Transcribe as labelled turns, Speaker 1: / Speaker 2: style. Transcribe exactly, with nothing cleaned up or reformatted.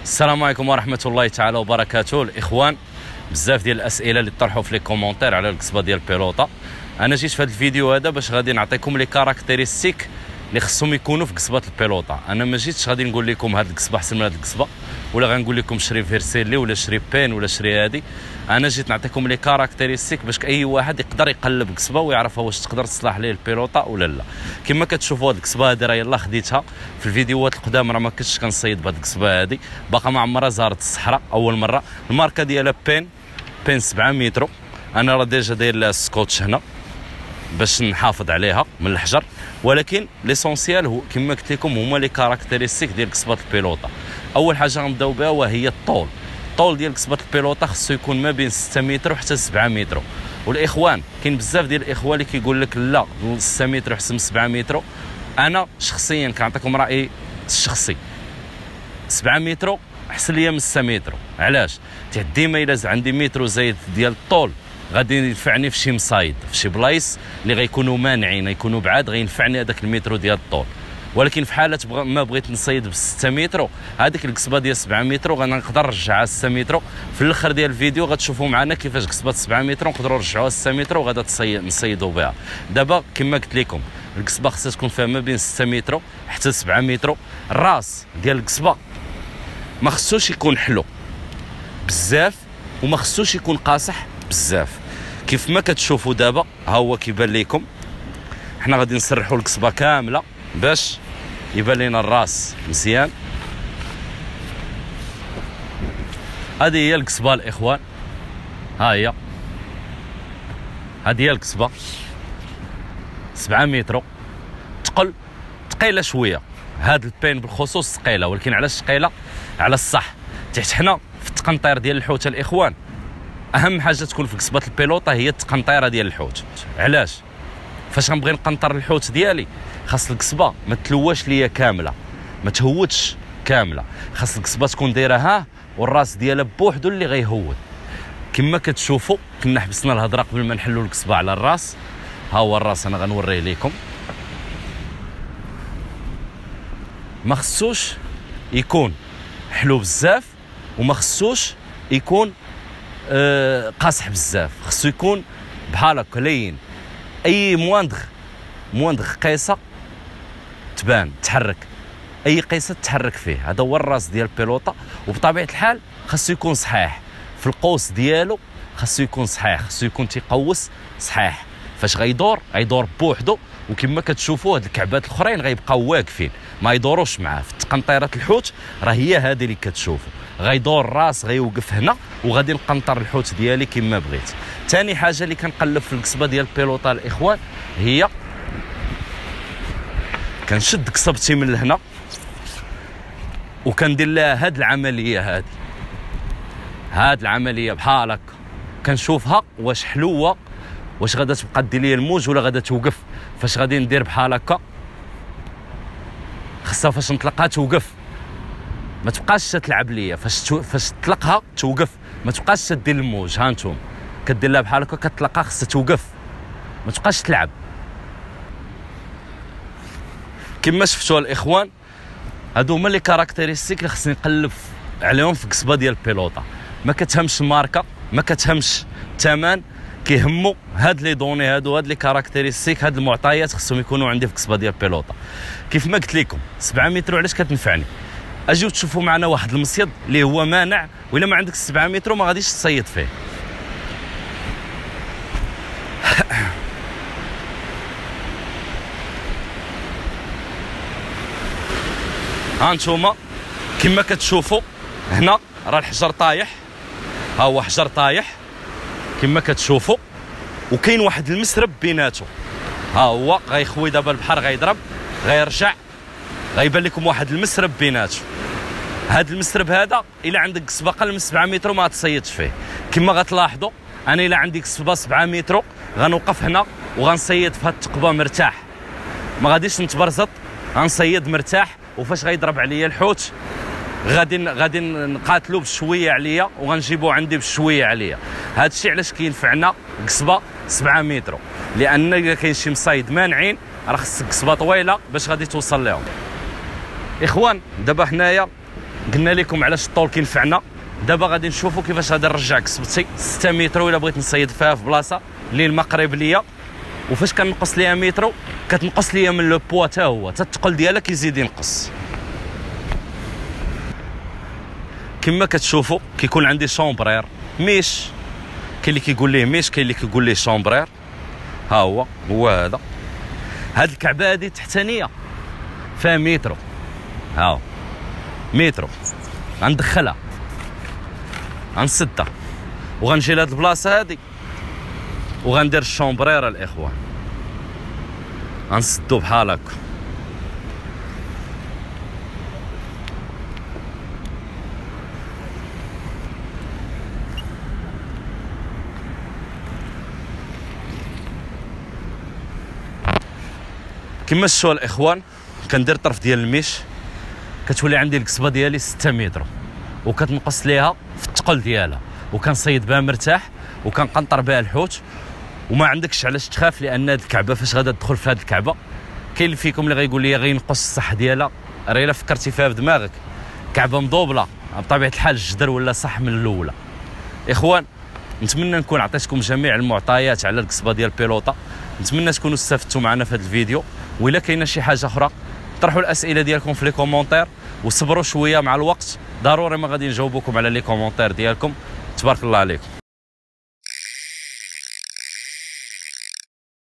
Speaker 1: السلام عليكم ورحمة الله تعالى وبركاته. الإخوان، بزاف ديال الأسئلة اللي طرحوا في لي كومونتير على القصبة ديال البيلوطة. أنا جيت في هذا الفيديو هذا باش غادي نعطيكم لي كاركتيرستيك اللي خصهم يكونوا في قصبة البيلوطة. أنا ما جيتش غادي نقول لكم هاد القصبة أحسن من هاد القصبة، ولا غنقول لكم شري فيرسيلي ولا شري بين ولا شري هادي. أنا جيت نعطيكم لي كاركتيرستيك باش أي واحد يقدر يقلب قصبة ويعرفها واش تقدر تصلح ليه البيلوطة ولا لا. كما كتشوفوا هاد القصبة هادي راه يلاه خديتها في الفيديوهات القدام، راه ما كنتش كنصيد بهاد القصبة هادي، باقا ما عمرها زارت الصحراء أول مرة. الماركة ديالها بين بين سبعة مترو. أنا راه ديجا داير لها السكوتش هنا باش نحافظ عليها من الحجر، ولكن ليسونسيال هو كما قلت لكم هما لي كاركتيرستيك ديال قصبة البيلوطة. أول حاجة غنبداو بها وهي الطول. الطول ديال قصبة البيلوطة خصو يكون ما بين ستة متر وحتى سبعة متر. والإخوان كاين بزاف ديال الإخوان اللي كيقول لك لا ستة متر أحسن من سبعة متر. أنا شخصيا كنعطيكم رأيي الشخصي، سبعة متر أحسن ليا من ستة متر. علاش؟ حيت ديما إلا عندي متر وزايد ديال الطول غادي ينفعني في شي مصايد، في شي بلايص اللي غيكونوا مانعين، يكونوا بعاد، غينفعني هذاك المترو ديال الطول. ولكن في حاله بغ... ما بغيت نصيد ب ستة متر، هذيك القصبه ديال سبعة متر غنقدر نرجعها ستة متر. في الاخر ديال الفيديو غتشوفوا معنا كيفاش قصبه سبعة متر نقدروا نرجعوها ستة متر وغادا تصيد نصيدوا بها. دابا كما قلت لكم القصبه خصها تكون فيها ما بين ستة متر حتى سبعة متر. الراس ديال القصبه ما خصوش يكون حلو بزاف وما خصوش يكون قاصح بزاف. كيف ما كتشوفوا دابا ها هو كيبان لكم، حنا غادي نسرحوا القصبه كامله باش يبان لنا الراس مزيان. هذه هي القصبه الاخوان، ها هي هذه هي القصبه سبعة متر. تقل ثقيله شويه، هاد البين بالخصوص ثقيله، ولكن علاش ثقيله؟ على الصح. تحت حنا في التقنطير ديال الحوت الاخوان اهم حاجه تكون في قصبه البيلوطه هي التقنطيره ديال الحوت. علاش؟ فاش غنبغي نقنطر الحوت ديالي خاص القصبه ما تلواش ليا كامله، ما تهودش كامله، خاص القصبه تكون دايره ها والراس ديالها بوحدو اللي غيهود. كما كتشوفوا كنا حبسنا الهضره قبل ما نحلوا القصبه على الراس. ها هو الراس انا غنوريه لكم. ما خصوش يكون حلو بزاف وما خصوش يكون أه قاصح بزاف، خصو يكون بحال هكا لين. اي مواندغ مواندغ قيسه تبان تحرك، اي قيسه تحرك فيه. هذا هو الراس ديال البيلوطه، وبطبيعه الحال خصو يكون صحيح في القوس ديالو، خصو يكون صحيح، خصو يكون تيقوس صحيح. فاش غيدور غيدور بوحدو، وكما كتشوفوا هاد الكعبات الاخرين غيبقاو واقفين ما يدوروش معاه. في تقنطيره الحوت راه هي هذه اللي كتشوفوا، غيدور الراس غيوقف هنا وغادي نقنطر الحوت ديالي كما بغيت. ثاني حاجه اللي كنقلب في القصبه ديال البيلوطه الاخوان هي كنشد قصبتي من هنا وكندير لها هاد العمليه هادي، هاد العمليه بحال هكا، كنشوفها واش حلوه، واش غادا تبقى دير لي الموج ولا غادا توقف. فاش غادي ندير بحال هكا خاصها فاش نطلقها توقف، ما تبقاش تلعب ليا. فاش تو... فاش تطلقها توقف، ما تبقاش تدير الموج. ها انتم كدير لها بحال هكا كتطلقها خاصها توقف، ما تبقاش تلعب. كما شفتوا الاخوان هادو هما لي كاركتيرستيك اللي خصني نقلب عليهم في قصبه ديال البيلوطه. ما كتهمش الماركه، ما كتهمش الثمن، كيهموا هاد لي دوني هادو، هاد لي كاركتيرستيك، هاد المعطيات خصهم يكونوا عندي في قصبه ديال البيلوطه. كيف ما قلت لكم سبعة متر علاش كتنفعني؟ اجيو تشوفوا معنا واحد المصيد اللي هو مانع، وإلا ما عندك سبعة متر ما غاديش تصيد فيه. ها انتوما كما كتشوفوا هنا راه الحجر طايح، ها هو حجر طايح كما كتشوفوا، وكاين واحد المسرب بيناتو. ها هو غيخوي دابا البحر غيضرب غيرجع، غيبان لكم واحد المسرب بيناتو. هاد المسرب هذا الا عندك قصبه اقل من سبعة متر ما تصيدش فيه. كما غتلاحظوا انا الا عندي قصبه سبعة متر غنوقف هنا وغنصيد في هاد الثقبه مرتاح، ما غاديش نتبرزط، غنصيد مرتاح. وفاش غيضرب عليا الحوت غادي غادي نقاتلو بشويه عليا وغنجيبو عندي بشويه عليا. هذا الشيء علاش كينفعنا قصبه سبعة متر، لان الا كاين شي مصايد مانعين راه خصك قصبه طويله باش غادي توصل لهم. اخوان دابا حنايا قلنا لكم علاش الطول كينفعنا. دابا غادي نشوفوا كيفاش غادي نرجع كسبتي ستة متر الا بغيت نصيد فيها في بلاصه اللي المقرب ليا. وفاش كنقص ليها مترو كتنقص ليا من لو بوا حتى هو، حتى الثقل ديالها كيزيد ينقص. كما كتشوفوا كيكون عندي شومبرير ميش، كاين اللي كيقول ليه ميش، كاين اللي كيقول ليه شومبرير. ها هو هو هذا. هاد الكعبه هادي تحتانيه فيها مترو، ها مترو غندخلها غنسدها وغنجي لهاد البلاصه هادي وغندير الشومبرير الاخوان، غنسدو بحال هكا. كما شفتوا الاخوان كندير طرف ديال الميش، كتولي عندي القصبه ديالي ستة متر وكتنقص ليها في الثقل ديالها، وكنصيد بها مرتاح وكنقنطر بها الحوت. وما عندكش علاش تخاف، لان هاد الكعبه فاش غادا تدخل في هاد الكعبه كاين اللي فيكم اللي غيقول لي غينقص الصح ديالها، راه الا فكرتي فيها بدماغك كعبه مضوبله بطبيعه الحال الجدر ولا صح من الاولى. اخوان نتمنى نكون عطيتكم جميع المعطيات على القصبه ديال بيلوطا، نتمنى تكونوا استفدتوا معنا في هذا الفيديو. وإلا كاينه شي حاجه اخرى طرحوا الاسئله ديالكم في لي كومونتير وصبروا شويه مع الوقت، ضروري ما غادي نجاوبكم على لي كومونتير ديالكم. تبارك الله عليكم.